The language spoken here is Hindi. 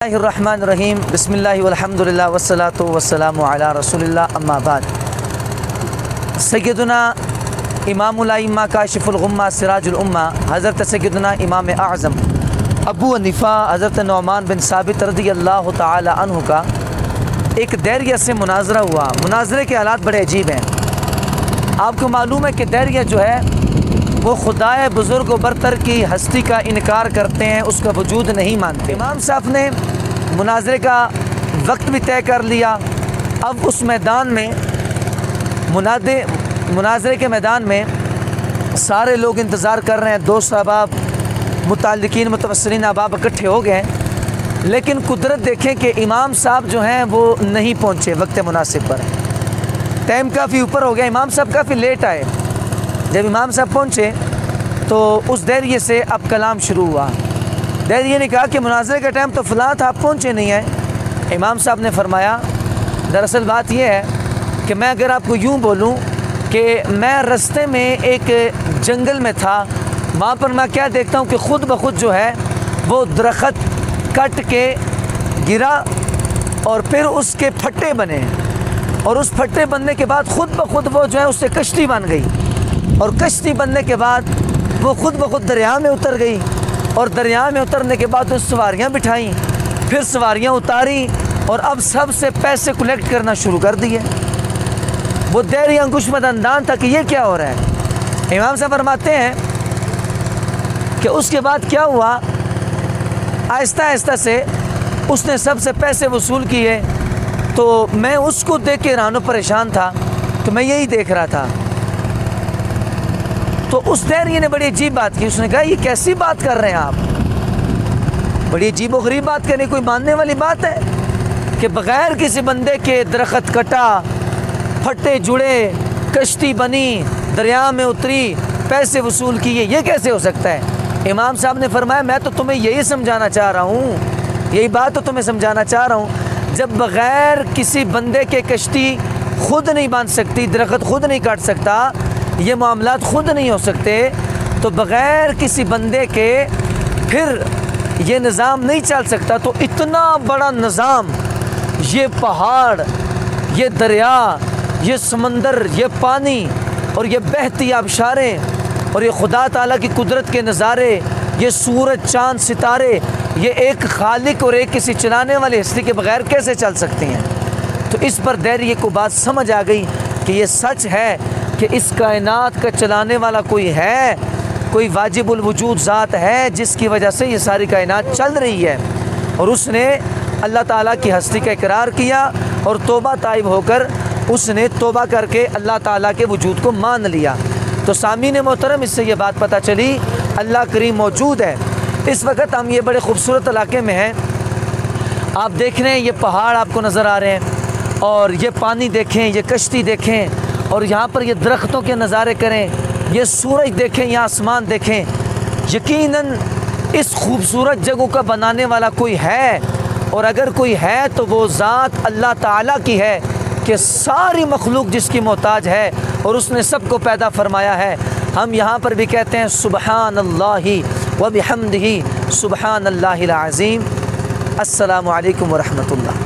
बिस्मिल्लाहिर्रहमानिर्रहीम बिस्मिल्लाहि वल्हम्दुलिल्लाह वस्सलातु वस्सलामु अला रसूलिल्लाह अम्मा बाद। सय्यदुना इमामुल अइम्मा काशिफुल गुम्मा सिराजुल उम्मा हज़रत सय्यदुना इमाम आज़म अबू हनीफ़ा हज़रत नुअमान बिन साबित रज़ियल्लाहु ताला अन्हु का एक दैरिया से मुनाजरा हुआ। मुनाजरे के हालात बड़े अजीब हैं। आपको मालूम है कि दैरिया जो है वो खुदाए बुज़ुर्ग व बरतर की हस्ती का इनकार करते हैं, उसका वजूद नहीं मानते। इमाम साहब ने मुनाजरे का वक्त भी तय कर लिया। अब उस मैदान में मुनाजरे के मैदान में सारे लोग इंतज़ार कर रहे हैं। दोस्त अहबाब मुताल्लिकीन मुतवस्सिलीन अहबाब इकट्ठे हो गए, लेकिन कुदरत देखें कि इमाम साहब जो हैं वो नहीं पहुँचे वक्त मुनासिब पर। टाइम काफ़ी ऊपर हो गया, इमाम साहब काफ़ी लेट आए। जब इमाम साहब पहुँचे तो उस दैरिये से अब कलाम शुरू हुआ। दैरिये ने कहा कि मुनाज़रे का टाइम तो फ़लाँ था, आप पहुँचे नहीं हैं। इमाम साहब ने फरमाया, दरअसल बात यह है कि मैं अगर आपको यूँ बोलूँ कि मैं रास्ते में एक जंगल में था, वहाँ पर मैं क्या देखता हूँ कि ख़ुद ब खुद जो है वो दरख्त कट के गिरा और फिर उसके फट्टे बने, और उस फट्टे बनने के बाद ख़ुद ब खुद वो जो है उससे कश्ती बन गई, और कश्ती बनने के बाद वो ख़ुद ब खुद दरिया में उतर गई, और दरिया में उतरने के बाद उस सवारियाँ बिठाई, फिर सवारियाँ उतारी, और अब सबसे पैसे कलेक्ट करना शुरू कर दिए। वो दैरिया अंकुशमद अंदान था कि ये क्या हो रहा है। इमाम साहब फरमाते हैं कि उसके बाद क्या हुआ, आहिस्ता आहिस्ता से उसने सबसे पैसे वसूल किए। तो मैं उसको देख के हैरान परेशान था, तो मैं यही देख रहा था। तो उस दैरिये ने बड़ी अजीब बात की। उसने कहा, ये कैसी बात कर रहे हैं आप, बड़ी अजीब व गरीब बात करनी, कोई मानने वाली बात है कि बग़ैर किसी बंदे के दरख्त कटा, फट्टे जुड़े, कश्ती बनी, दरिया में उतरी, पैसे वसूल किए, ये कैसे हो सकता है। इमाम साहब ने फरमाया, मैं तो तुम्हें यही समझाना चाह रहा हूँ, यही बात तो तुम्हें समझाना चाह रहा हूँ। जब बग़ैर किसी बंदे के कश्ती खुद नहीं बांध सकती, दरख्त खुद नहीं काट सकता, ये मामलात खुद नहीं हो सकते, तो बग़ैर किसी बंदे के फिर ये निज़ाम नहीं चल सकता। तो इतना बड़ा निज़ाम, ये पहाड़, ये दरिया, ये समंदर, ये पानी, और ये बहती आबशारें, और ये खुदा ताला की कुदरत के नज़ारे, ये सूरज चाँद सितारे, ये एक खालिक और एक किसी चलाने वाले हस्ती के बग़ैर कैसे चल सकते हैं। तो इस पर दैरिये को बात समझ आ गई कि ये सच है कि इस कायनात का चलाने वाला कोई है, कोई वाजिबुल वजूद ज़ात है जिसकी वजह से ये सारी कायनात चल रही है। और उसने अल्लाह ताला की हस्ती का इकरार किया और तौबा ताइब होकर उसने तौबा करके अल्लाह ताला के वजूद को मान लिया। तो सामीन मोहतरम, इससे ये बात पता चली अल्लाह करीम मौजूद है। इस वक्त हम ये बड़े खूबसूरत इलाके में हैं। आप देख रहे हैं, ये पहाड़ आपको नज़र आ रहे हैं, और ये पानी देखें, ये कश्ती देखें, और यहाँ पर ये दरख्तों के नज़ारे करें, ये सूरज देखें, यहाँ आसमान देखें। यकीनन इस खूबसूरत जगह का बनाने वाला कोई है, और अगर कोई है तो वो ज़ात अल्लाह ताला की है कि सारी मखलूक जिसकी मोहताज है, और उसने सबको पैदा फरमाया है। हम यहाँ पर भी कहते हैं सुबहानल्लाहि व बिहम्दिही सुबहानल्लाहिल अज़ीम। अस्सलामु अलैकुम व रहमतुल्लाह।